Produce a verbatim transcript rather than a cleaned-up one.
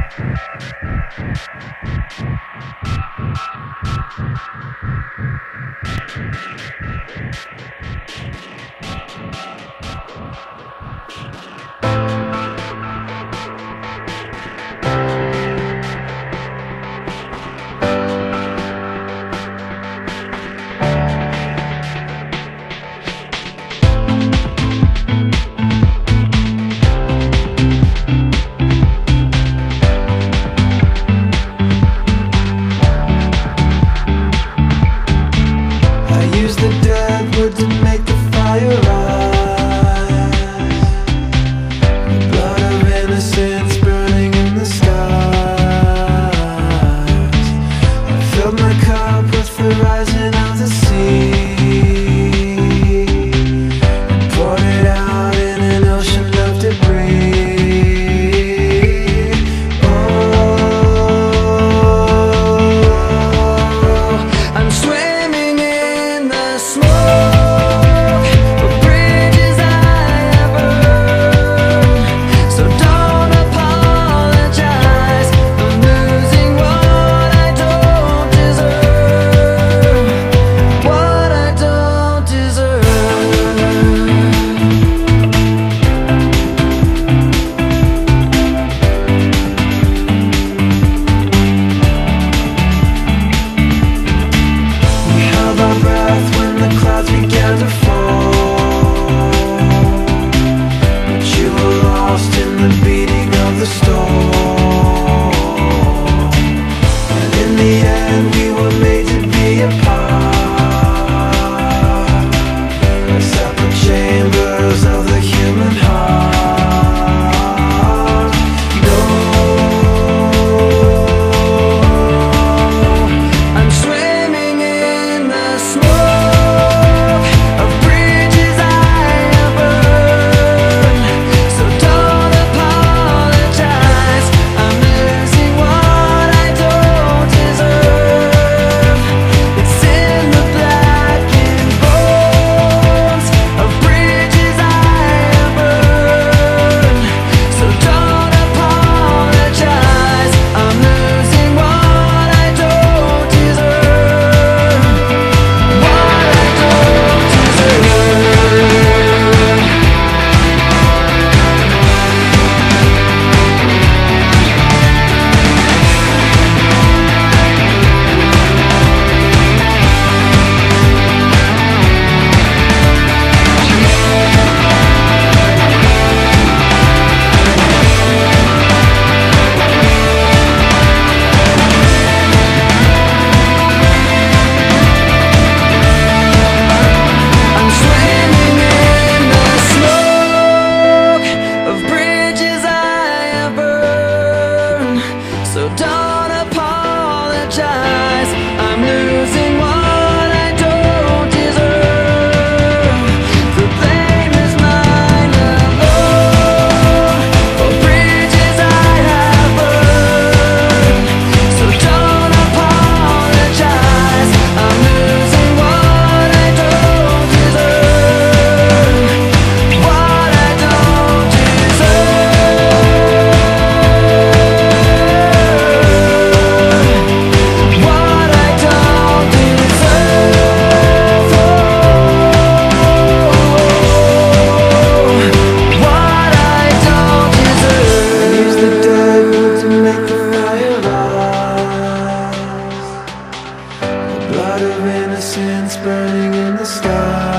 deadwood to make the fire rise. The blood of innocence burning in the skies. I filled my cup with the rising of the sea, and poured it out in an ocean of debris. Oh, I'm swimming in the smoke of bridges I have burned. So don't apologize for losing what I don't deserve. What I don't deserve. We held our breath when the clouds began to fall, but you were lost in the beating of the storm. And in the end we were made to be apart, like separate chambers of the human heart. No, I'm swimming in the smoke of bridges I have burned. So don't apologize, I'm losing what I don't deserve. It's in the blackened bones of bridges I have burned. So don't apologize, I'm losing what I don't deserve. What I don't deserve. I'm swimming in the smoke of bridges I have burned. So don't apologize, I'm losing what I don't deserve. The blame is mine alone for bridges I have burned. So don't apologize, I'm losing what I don't deserve. What I don't deserve. What I don't deserve. What I don't deserve. I use the deadwood to make the fire rise. The blood of innocence burning in the sky.